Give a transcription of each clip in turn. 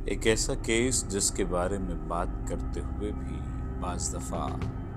एक ऐसा केस जिसके बारे में बात करते हुए भी बाज़ दफ़ा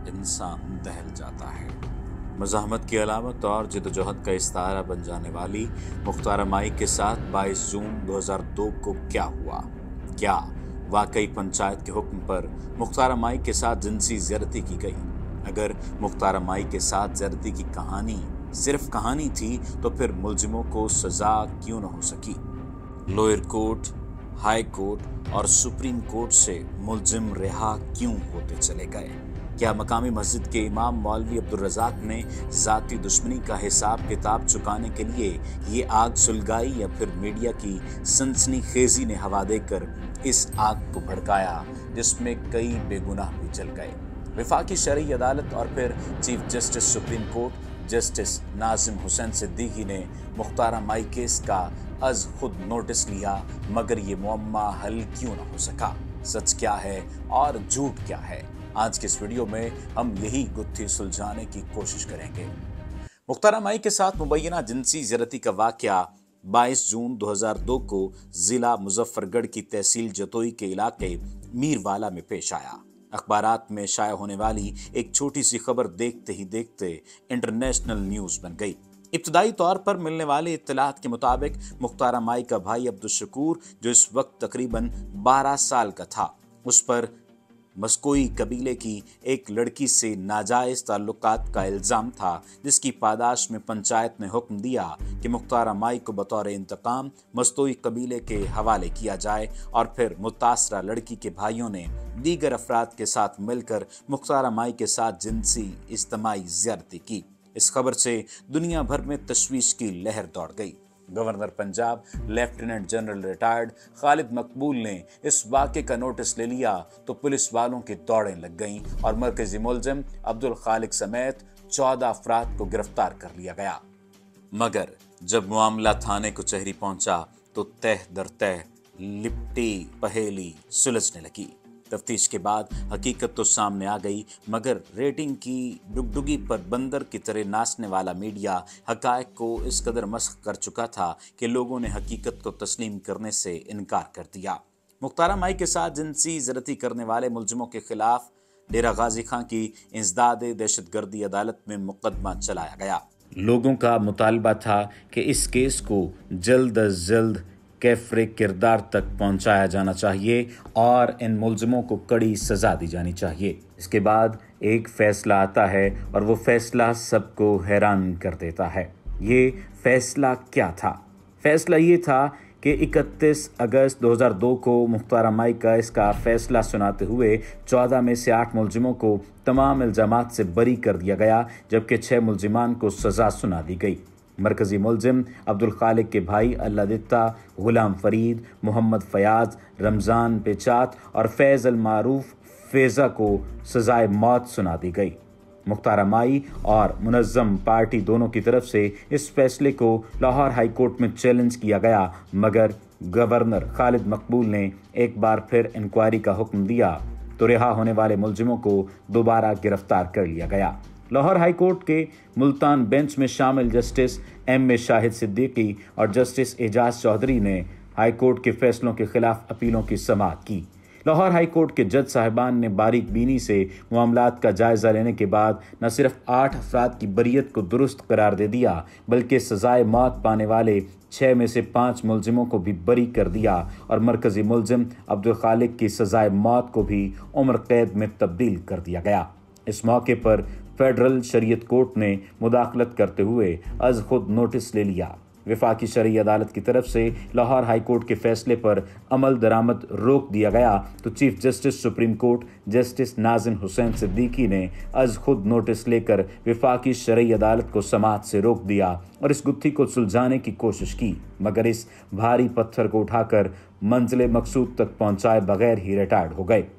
इंसान दहल जाता है। मज़ाहमत की अलामत और जद्दोजहद का इस्तारा बन जाने वाली मुख्तार माई के साथ 22 जून 2002 को क्या हुआ? क्या वाकई पंचायत के हुक्म पर मुख्तार माई के साथ जिनसी ज़्यादती की गई? अगर मुख्तार माई के साथ ज़्यादती की कहानी सिर्फ कहानी थी तो फिर मुलजिमों को सज़ा क्यों न हो सकी? लोअर कोर्ट, हाई कोर्ट और सुप्रीम कोर्ट से मुलजिम रिहा क्यों होते चले गए? क्या मकामी मस्जिद के इमाम मौलवी अब्दुल रज़ाक ने ज़ाती दुश्मनी का हिसाब किताब चुकाने के लिए ये आग सुलगाई, या फिर मीडिया की सनसनीखेज़ी ने हवा देकर इस आग को भड़काया जिसमें कई बेगुनाह भी जल गए? वफाकी शरई अदालत और फिर chief justice supreme court justice Nazim Hussain Siddiqui ने मुख्तार माई केस का अज खुद नोटिस लिया, मगर ये मुअम्मा हल क्यों ना हो सका? सच क्या है और झूठ क्या है? आज के इस वीडियो में हम यही गुत्थी सुलझाने की कोशिश करेंगे। मुख्तार माई के साथ मुबैना जिनसी ज़्यादती का वाक़या 22 जून 2002 को ज़िला मुजफ्फरगढ़ की तहसील जतोई के इलाके मीरवाला में पेश आया। अखबारात में शाया होने वाली एक छोटी सी खबर देखते ही देखते इंटरनेशनल न्यूज़ बन गई। इब्तदाई तौर पर मिलने वाले इत्तलात के मुताबिक मुख्तार माई का भाई अब्दुल शकूर, जो इस वक्त तकरीबन 12 साल का था, उस पर मस्कोई कबीले की एक लड़की से नाजायज़ ताल्लुकात का इल्ज़ाम था, जिसकी पादाश में पंचायत ने हुक्म दिया कि मुख्तार माई को बतौर इंतकाम मस्तोई कबीले के हवाले किया जाए, और फिर मुतासरा लड़की के भाइयों ने दीगर अफराद के साथ मिलकर मुख्तार माई के साथ जिनसी इज्तिमाई ज़्यादती की। इस खबर से दुनिया भर में तशवीश की लहर दौड़ गई। Governor Punjab lieutenant general retired Khalid Maqbool ने इस वाक़े का नोटिस ले लिया तो पुलिस वालों की दौड़ें लग गईं और मरकजी मुलजिम अब्दुल खालिक समेत 14 अफराद को गिरफ्तार कर लिया गया। मगर जब मामला थाने कचहरी पहुंचा तो तह दर तह लिपटी पहेली सुलझने लगी। तफ्तीश के बाद हकीकत तो सामने आ गई, मगर रेटिंग की डुगडुगी पर बंदर की तरह नाचने वाला मीडिया हकायक को इस कदर मस्ख कर चुका था कि लोगों ने हकीकत को तस्लीम करने से इनकार कर दिया। मुख्तार माई के साथ जिनसी ज़्यादती करने वाले मुलजिमों के खिलाफ डेरा गाजी खां की इंसदाद दहशतगर्दी अदालत में मुकदमा चलाया गया। लोगों का मुतालबा था कि इस केस को जल्द अज जल्द कैफरे किरदार तक पहुंचाया जाना चाहिए और इन मुलजिमों को कड़ी सज़ा दी जानी चाहिए। इसके बाद एक फ़ैसला आता है और वो फ़ैसला सबको हैरान कर देता है। ये फ़ैसला क्या था? फ़ैसला ये था कि 31 अगस्त 2002 को मुख्तार माई का इसका फ़ैसला सुनाते हुए 14 में से 8 मुलजिमों को तमाम इल्ज़ामात से बरी कर दिया गया, जबकि 6 मुलजिमान को सज़ा सुना दी गई। मरकज़ी मुलजिम अब्दुल खालिक के भाई अल्लादित्ता, गुलाम फरीद, मोहम्मद फयाज, रमज़ान पेचात और फैज़ अल मारूफ फ़ेज़ा को सज़ाए मौत सुना दी गई। मुख्तार माई और मुनज़्ज़म पार्टी दोनों की तरफ से इस फैसले को लाहौर हाई कोर्ट में चैलेंज किया गया, मगर गवर्नर खालिद मकबूल ने एक बार फिर इंक्वायरी का हुक्म दिया तो रिहा होने वाले मुलजिमों को दोबारा गिरफ्तार कर लिया गया। लाहौर हाई कोर्ट के मुल्तान बेंच में शामिल justice M A Shahid Siddiqui और जस्टिस एजाज चौधरी ने हाई कोर्ट के फैसलों के खिलाफ अपीलों की समाअत की। लाहौर हाई कोर्ट के जज साहिबान ने बारीक बीनी से मामलात का जायज़ा लेने के बाद न सिर्फ 8 अफराद की बरीयत को दुरुस्त करार दे दिया, बल्कि सज़ाए मौत पाने वाले 6 में से 5 मुलजिमों को भी बरी कर दिया और मरकज़ी मुलजिम अब्दुल खालिक की सज़ाए मौत को भी उम्र कैद में तब्दील कर दिया गया। इस मौके पर फेडरल शरीयत कोर्ट ने मुदाखलत करते हुए अज खुद नोटिस ले लिया। वफाकी शरई अदालत की तरफ से लाहौर हाई कोर्ट के फैसले पर अमल दरामद रोक दिया गया तो chief justice supreme court justice Nazim Hussain Siddiqui ने अज खुद नोटिस लेकर वफाकी शरई अदालत को समाअत से रोक दिया और इस गुत्थी को सुलझाने की कोशिश की, मगर इस भारी पत्थर को उठाकर मंजिल मकसूद तक पहुंचाए बगैर ही रिटायर्ड हो गए।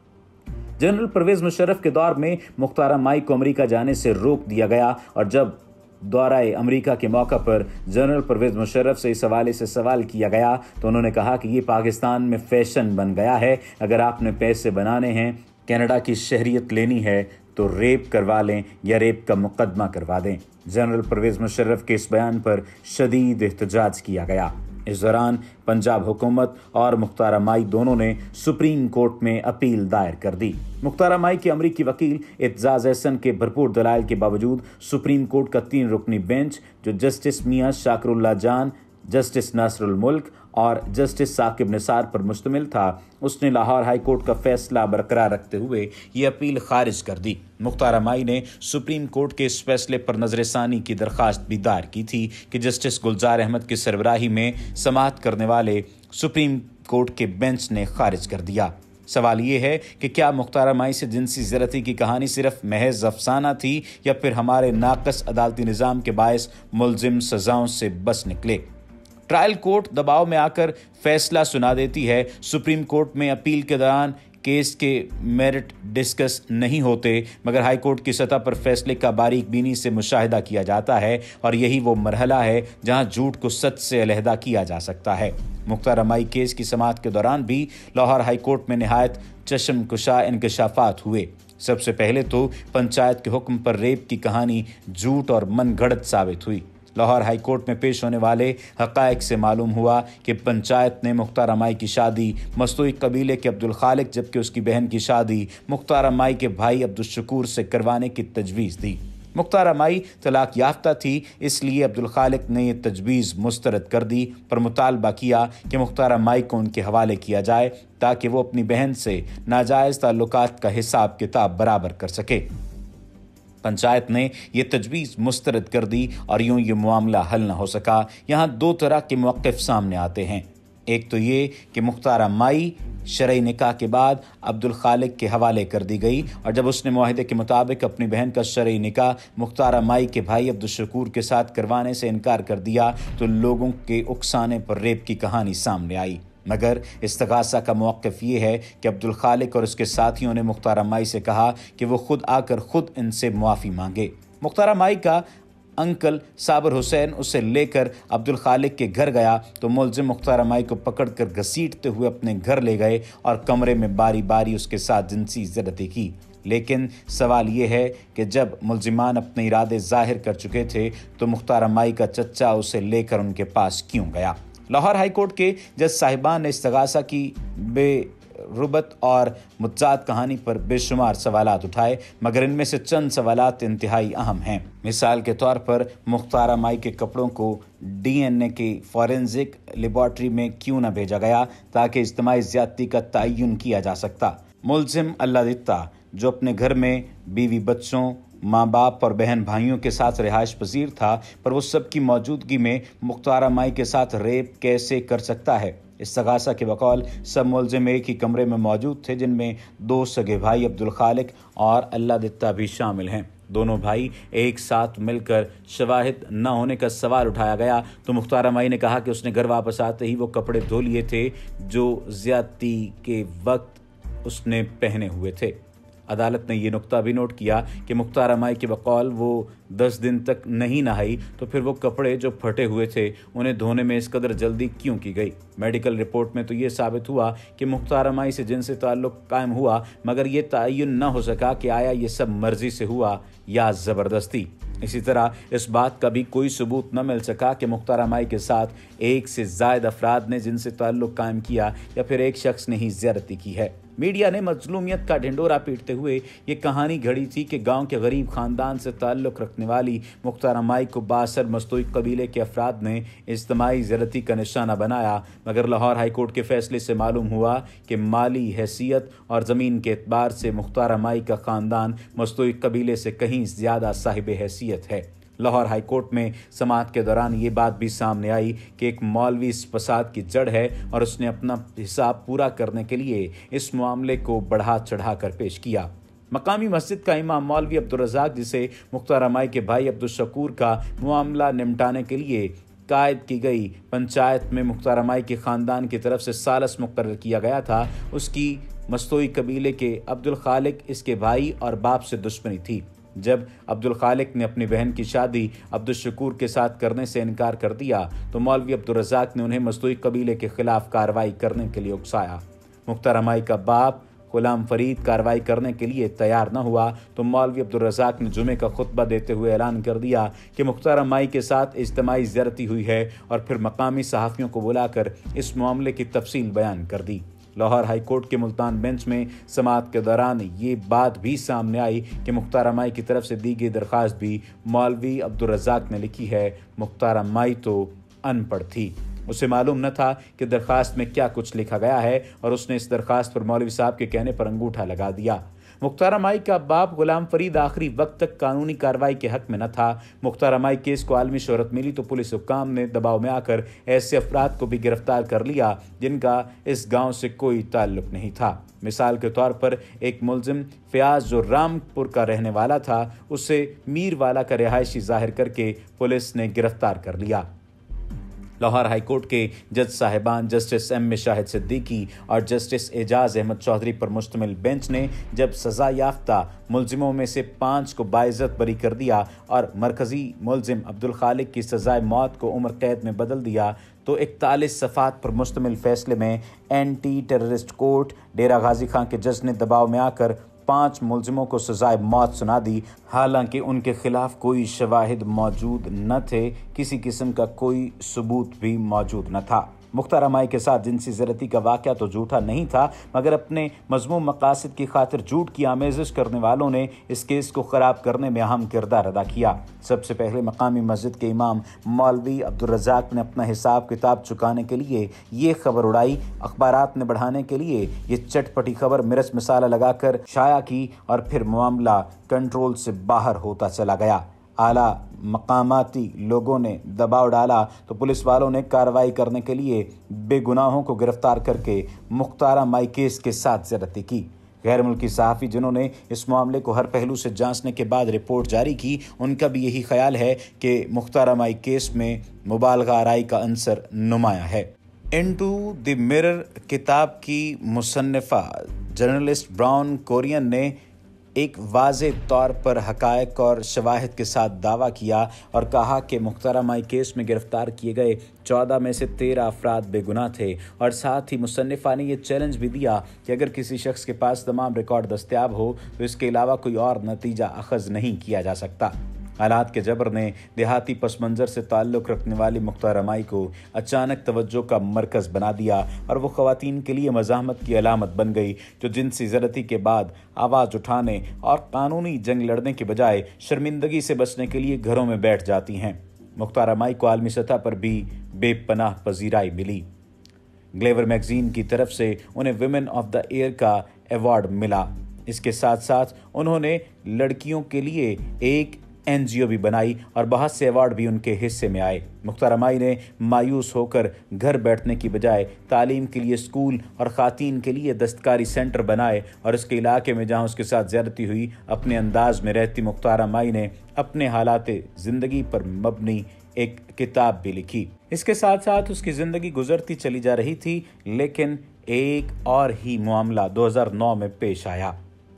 जनरल परवेज मुशर्रफ के दौर में मुख्तार माई को अमेरिका जाने से रोक दिया गया, और जब दौराए अमेरिका के मौका पर जनरल परवेज मुशर्रफ से इस हवाले से सवाल किया गया तो उन्होंने कहा कि ये पाकिस्तान में फैशन बन गया है, अगर आपने पैसे बनाने हैं, कनाडा की शहरियत लेनी है तो रेप करवा लें या रेप का मुकदमा करवा दें। जनरल परवेज मुशर्रफ के इस बयान पर शदीद एहतजाज किया गया। इस दौरान पंजाब हुकूमत और मुख्तार माई दोनों ने सुप्रीम कोर्ट में अपील दायर कर दी। मुख्तार माई के अमरीकी वकील एतजाज एहसन के भरपूर दलाइल के बावजूद सुप्रीम कोर्ट का 3 रुकनी बेंच, जो जस्टिस मियां शाकरुल्लाह जान, जस्टिस नासरुल मुल्क और जस्टिस साकिब निसार पर मुश्तमिल था, उसने लाहौर हाई कोर्ट का फैसला बरकरार रखते हुए ये अपील खारिज कर दी। मुख्तार माई ने सुप्रीम कोर्ट के इस फैसले पर नजरसानी की दरख्वास्त भी दायर की थी कि जस्टिस गुलजार अहमद की सरबराही में समाअत करने वाले सुप्रीम कोर्ट के बेंच ने खारिज कर दिया। सवाल ये है कि क्या मुख्तार माई से जिनसी ज़्यादती की कहानी सिर्फ महज अफसाना थी या फिर हमारे नाकस अदालती निज़ाम के बायस मुलजिम सज़ाओं से बच निकले। ट्रायल कोर्ट दबाव में आकर फैसला सुना देती है। सुप्रीम कोर्ट में अपील के दौरान केस के मेरिट डिस्कस नहीं होते, मगर हाई कोर्ट की सतह पर फैसले का बारीक बीनी से मुशाहिदा किया जाता है और यही वो मरहला है जहां झूठ को सच से अलहदा किया जा सकता है। मुख्तार माई केस की समाअत के दौरान भी लाहौर हाई कोर्ट में निहायत चश्मकुशा इंकशाफात हुए। सबसे पहले तो पंचायत के हुक्म पर रेप की कहानी झूठ और मनगढ़ंत साबित हुई। लाहौर हाई कोर्ट में पेश होने वाले हक़ाइक़ से मालूम हुआ कि पंचायत ने मुख्तार माई की शादी मस्तूई कबीले के अब्दुल खालिक, जबकि उसकी बहन की शादी मुख्तार माई के भाई अब्दुल शकूर से करवाने की तजवीज़ दी। मुख्तार माई तलाक याफ्ता थी, इसलिए अब्दुल खालिक ने यह तजवीज़ मुस्तरद कर दी, पर मुतालबा किया कि मुख्तार माई को उनके हवाले किया जाए ताकि वो अपनी बहन से नाजायज़ ताल्लुकात का हिसाब किताब बराबर कर सके। पंचायत ने यह तजवीज़ मुस्तरद कर दी और यूं ये मामला हल न हो सका। यहाँ 2 तरह के मौक़िफ़ सामने आते हैं। एक तो ये कि मुख्तार माई शरई निकाह के बाद अब्दुल खालिक के हवाले कर दी गई और जब उसने मुआहिदे के मुताबिक अपनी बहन का शरई निकाह मुख्तार माई के भाई अब्दुल शकूर के साथ करवाने से इनकार कर दिया तो लोगों के उकसाने पर रेप की कहानी सामने आई। मगर इस्तगासा का मौक़िफ़ ये है कि अब्दुल खालिक और उसके साथियों ने मुख्तार माई से कहा कि वो खुद आकर खुद इनसे मुआफ़ी मांगे। मुख्तार माई का अंकल साबर हुसैन उसे लेकर अब्दुल खालिक के घर गया तो मुलजिम मुख्तार माई को पकड़कर घसीटते हुए अपने घर ले गए और कमरे में बारी बारी उसके साथ जिनसी ज़्यादती की। लेकिन सवाल ये है कि जब मुलजिमान अपने इरादे ज़ाहिर कर चुके थे तो मुख्तार माई का चचा उसे लेकर उनके पास क्यों गया। लाहौर हाई कोर्ट के जज साहिबान ने इस्तगासा की बेरुबत और मुत्जाद कहानी पर बेशुमार सवालात उठाए, मगर इनमें से चंद सवालात इंतहाई अहम हैं। मिसाल के तौर पर मुख्तार माई के कपड़ों को DNA की फॉरेंसिक लेबॉर्ट्री में क्यों न भेजा गया ताकि इज्तिमाई ज़्यादती का तयन किया जा सकता। मुलजिम अल्लाह दित्ता जो अपने घर में बीवी बच्चों, माँ बाप और बहन भाइयों के साथ रिहाइश पजीर था, पर वो सब की मौजूदगी में मुख्तार माई के साथ रेप कैसे कर सकता है। इस्तगासा के बकौल सब मुलजिम एक ही कमरे में मौजूद थे, जिनमें 2 सगे भाई अब्दुल खालिक और अल्लाह दित्ता भी शामिल हैं। दोनों भाई एक साथ मिलकर शवाहिद न होने का सवाल उठाया गया तो मुख्तार माई ने कहा कि उसने घर वापस आते ही वो कपड़े धो लिए थे जो ज़्यादती के वक्त उसने पहने हुए थे। अदालत ने यह नुक्ता भी नोट किया कि मुख्तार माई के बकौल वो 10 दिन तक नहीं नहाई, तो फिर वो कपड़े जो फटे हुए थे उन्हें धोने में इस कदर जल्दी क्यों की गई। मेडिकल रिपोर्ट में तो ये साबित हुआ कि मुख्तार माई से जिनसे ताल्लुक़ कायम हुआ, मगर ये तयन न हो सका कि आया ये सब मर्जी से हुआ या ज़बरदस्ती। इसी तरह इस बात का भी कोई सबूत न मिल सका कि मुख्तार माई के साथ एक से ज़ायद अफराद ने जिनसे ताल्लुक़ कायम किया या फिर एक शख्स ने ही ज़्यादती की है। मीडिया ने मजलूमियत का ढिंडोरा पीटते हुए ये कहानी घड़ी थी कि गांव के गरीब खानदान से ताल्लुक़ रखने वाली मुख्तार माई को बासर मस्तूई कबीले के अफराद ने इज्तिमाई ज़्यादती का निशाना बनाया, मगर लाहौर हाई कोर्ट के फैसले से मालूम हुआ कि माली हैसियत और ज़मीन के एतबार से मुख्तार माई का ख़ानदान मस्तूई कबीले से कहीं ज़्यादा साहिब हैसियत है। लाहौर हाई कोर्ट में समाअत के दौरान ये बात भी सामने आई कि एक मौलवी इस फसाद की जड़ है और उसने अपना हिसाब पूरा करने के लिए इस मामले को बढ़ा चढ़ा कर पेश किया। मकामी मस्जिद का इमाम मौलवी अब्दुल रज़ाक, जिसे मुख्तार माई के भाई अब्दुल शकूर का मामला निपटाने के लिए कायद की गई पंचायत में मुख्तार माई के ख़ानदान की तरफ से सालस मुकर्रर किया गया था, उसकी मस्तूई कबीले के अब्दुल खालिक इसके भाई और बाप से दुश्मनी थी। जब अब्दुल खालिक ने अपनी बहन की शादी अब्दुल शकूर के साथ करने से इनकार कर दिया तो मौलवी अब्दुल रज़ाक ने उन्हें मस्तूई कबीले के खिलाफ कार्रवाई करने के लिए उकसाया। मुख्तार माई का बाप غلام فرید कार्रवाई करने के लिए तैयार न हुआ तो मौलवी अब्दुल रज़ाक ने जुमे का खुतबा देते हुए ऐलान कर दिया कि मुख्तार माई के साथ इज्तिमाई ज़्यादती हुई है और फिर मकामी सहाफ़ियों को बुलाकर इस मामले की तफसील बयान कर दी। लाहौर हाई कोर्ट के मुल्तान बेंच में समाअत के दौरान ये बात भी सामने आई कि मुख्तार माई की तरफ से दी गई दरख्वास्त भी मौलवी अब्दुल रज़ाक ने लिखी है। मुख्तार माई तो अनपढ़ थी, उसे मालूम न था कि दरख्वास्त में क्या कुछ लिखा गया है और उसने इस दरख्वास्त पर मौलवी साहब के कहने पर अंगूठा लगा दिया। मुख्तार माई का बाप गुलाम फरीद आखिरी वक्त तक कानूनी कार्रवाई के हक में न था। मुख्तार माई केस को आलमी शोहरत मिली तो पुलिस हुक्काम ने दबाव में आकर ऐसे अफराद को भी गिरफ्तार कर लिया जिनका इस गांव से कोई ताल्लुक नहीं था। मिसाल के तौर पर एक मुलजिम फयाज जो रामपुर का रहने वाला था, उसे मीरवाला का रिहायशी जाहिर करके पुलिस ने गिरफ्तार कर लिया। लाहौर हाई कोर्ट के जज साहिबान जस्टिस एम शाहिद सिद्दीकी और जस्टिस एजाज अहमद चौधरी पर मुश्तमिल बेंच ने जब सज़ा याफ्ता मुलजिमों में से 5 को बाइज़्ज़त बरी कर दिया और मरकज़ी मुलजिम अब्दुल खालिक की सज़ाए मौत को उम्र कैद में बदल दिया तो 41 सफ़ात पर मुश्तमिल फैसले में anti terrorist court Dera Ghazi Khan के जज ने दबाव में आकर 5 मुलजिमों को सजाए मौत सुना दी। हालांकि उनके खिलाफ कोई शवाहिद मौजूद न थे, किसी किस्म का कोई सबूत भी मौजूद न था। मुख्तार माई के साथ जिनसी ज़्यादती का वाक़या तो झूठा नहीं था, मगर अपने मज़मूम मकासद की खातिर झूठ की आमेज़श करने वालों ने इस केस को ख़राब करने में अहम किरदार अदा किया। सबसे पहले मकामी मस्जिद के इमाम मौलवी अब्दुल रज़ाक ने अपना हिसाब किताब चुकाने के लिए ये खबर उड़ाई, अखबारात ने बढ़ाने के लिए ये चटपटी खबर मिर्च मसाला लगाकर शाया की और फिर मामला कंट्रोल से बाहर होता चला गया। आला मकामाती लोगों ने दबाव डाला तो पुलिस वालों ने कार्रवाई करने के लिए बेगुनाहों को गिरफ्तार करके मुख्तार माई केस के साथ ज़्यादती की। गैर मुल्की सहाफ़ी जिन्होंने इस मामले को हर पहलू से जांचने के बाद रिपोर्ट जारी की, उनका भी यही ख्याल है कि मुख्तार माई केस में मुबालगा आराई का अंसर नुमाया है। इनटू द मिरर किताब की मुसन्निफ़ा जर्नलिस्ट ब्राउन कोरियन ने एक वाज़े तौर पर हक़ाइक़ और शवाहिद के साथ दावा किया और कहा कि मुख्तार माई केस में गिरफ़्तार किए गए 14 में से 13 अफराद बेगुनाह थे और साथ ही मुसन्निफ़ा ने यह चैलेंज भी दिया कि अगर किसी शख्स के पास तमाम रिकॉर्ड दस्तयाब हो तो इसके अलावा कोई और नतीजा अखज़ नहीं किया जा सकता। हालात के जबर ने देहाती पस मंज़र से ताल्लुक़ रखने वाली मुख्तार माई को अचानक तवज्जो का मरकज़ बना दिया और वो ख़वातीन के लिए मज़ाहमत की अलामत बन गई जो जिनसी ज़्यादती के बाद आवाज़ उठाने और कानूनी जंग लड़ने के बजाय शर्मिंदगी से बचने के लिए घरों में बैठ जाती हैं। मुख्तार माई को आलमी सतह पर भी बेपनाह पजीराई मिली। ग्लेवर मैगज़ीन की तरफ से उन्हें विमेन ऑफ द ईयर का एवॉर्ड मिला। इसके साथ साथ उन्होंने लड़कियों के लिए एक NGO भी बनाई और बहुत से अवार्ड भी उनके हिस्से में आए। मुख्तार माई ने मायूस होकर घर बैठने की बजाय तालीम के लिए स्कूल और ख़ातीन के लिए दस्तकारी सेंटर बनाए और इसके इलाके में जहां उसके साथ ज़्यादती हुई, अपने अंदाज में रहती मुख्तार माई ने अपने हालात ज़िंदगी पर मबनी एक किताब भी लिखी। इसके साथ साथ उसकी ज़िंदगी गुजरती चली जा रही थी, लेकिन एक और ही मामला 2009 में पेश आया।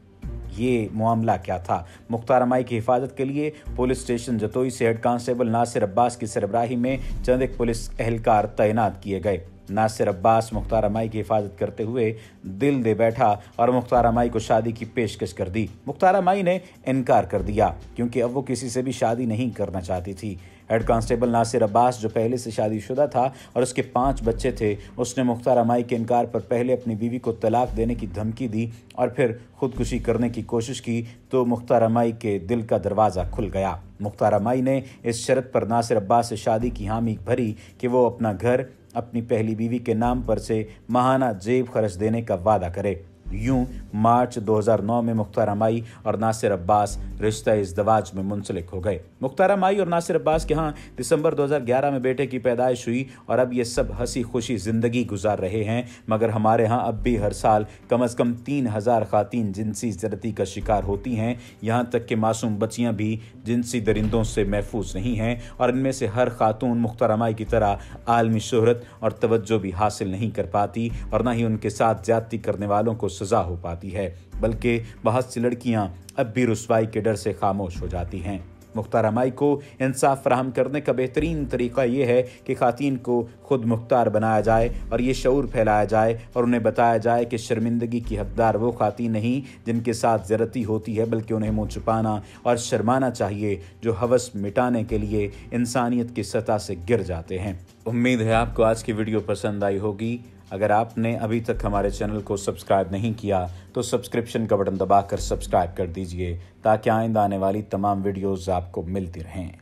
ये मामला क्या था? मुख्तार माई की हिफाजत के लिए पुलिस स्टेशन जतोई से हेड कांस्टेबल नासिर अब्बास की सरबराही में चंद एक पुलिस एहलकार तैनात किए गए। नासिर अब्बास मुख्तार माई की हिफाजत करते हुए दिल दे बैठा और मुख्तार माई को शादी की पेशकश कर दी। मुख्तार माई ने इनकार कर दिया क्योंकि अब वो किसी से भी शादी नहीं करना चाहती थी। हेड कांस्टेबल नासिर अब्बास जो पहले से शादीशुदा था और उसके 5 बच्चे थे, उसने मुख्तार माई के इनकार पर पहले अपनी बीवी को तलाक देने की धमकी दी और फिर खुदकुशी करने की कोशिश की तो मुख्तार माई के दिल का दरवाज़ा खुल गया। मुख्तार माई ने इस शर्त पर नासिर अब्बास से शादी की हामी भरी कि वो अपना घर अपनी पहली बीवी के नाम पर से माहाना जेब खर्च देने का वादा करे। यूं मार्च 2009 में मुख्तार माई और नासिर अब्बास रिश्ता इज़्दिवाज में मुंसलिक हो गए। मुख्तार माई और नासिर अब्बास के यहाँ दिसंबर 2011 में बेटे की पैदाइश हुई और अब ये सब हंसी खुशी ज़िंदगी गुजार रहे हैं, मगर हमारे यहाँ अब भी हर साल कम अज़ कम 3000 ख़वातीन जिनसी ज़्यादती का शिकार होती हैं। यहाँ तक कि मासूम बच्चियाँ भी जिनसी दरिंदों से महफूज नहीं हैं और इनमें से हर खातून मुख्तार माई की तरह आलमी शोहरत और तवज्जो भी हासिल नहीं कर पाती और न ही उनके साथ ज़्यादती करने वालों को सज़ा हो पाती है, बल्कि बहुत सी लड़कियां अब भी रुसवाई के डर से खामोश हो जाती हैं। मुख्तारा माई को इंसाफ फराहम करने का बेहतरीन तरीका ये है कि ख़वातीन को खुद मुख्तार बनाया जाए और ये शऊर फैलाया जाए और उन्हें बताया जाए कि शर्मिंदगी की हकदार वो ख़वातीन नहीं जिनके साथ ज़्यादती होती है, बल्कि उन्हें मुँह छुपाना और शर्माना चाहिए जो हवस मिटाने के लिए इंसानियत की सतह से गिर जाते हैं। उम्मीद है आपको आज की वीडियो पसंद आई होगी। अगर आपने अभी तक हमारे चैनल को सब्सक्राइब नहीं किया तो सब्सक्रिप्शन का बटन दबाकर सब्सक्राइब कर दीजिए ताकि आइंदा आने वाली तमाम वीडियोस आपको मिलती रहें।